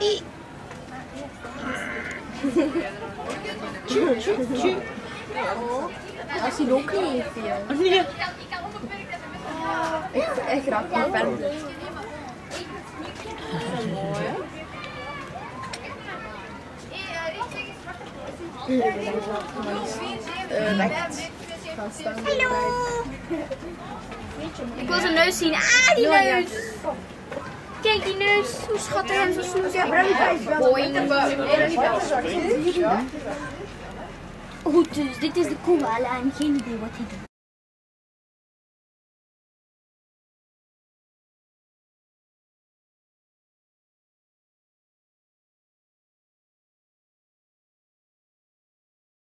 Als hij ook niet heeft, joh. Nee. Echt raak me verder. Mooi. Hallo! Ik wil zijn neus zien. Ah, die neus! Kijk die neus, hoe schattig en zo snoezig. Goed, dus dit is de koala en geen idee wat hij doet.